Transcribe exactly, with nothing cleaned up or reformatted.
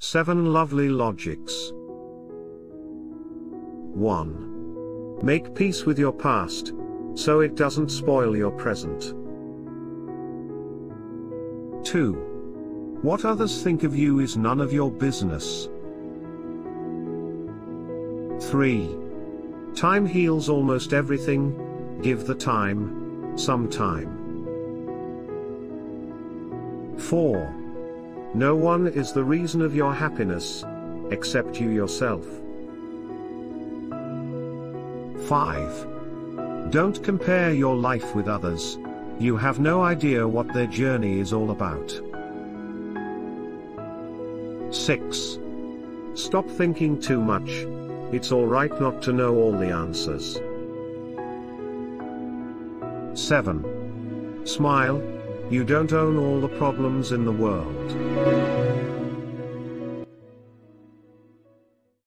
seven Lovely Logics. one. Make peace with your past, so it doesn't spoil your present. two. What others think of you is none of your business. three. Time heals almost everything, give the time, some time. four. No one is the reason of your happiness, except you yourself. five. Don't compare your life with others, you have no idea what their journey is all about. six. Stop thinking too much, it's alright not to know all the answers. seven. Smile, you don't own all the problems in the world.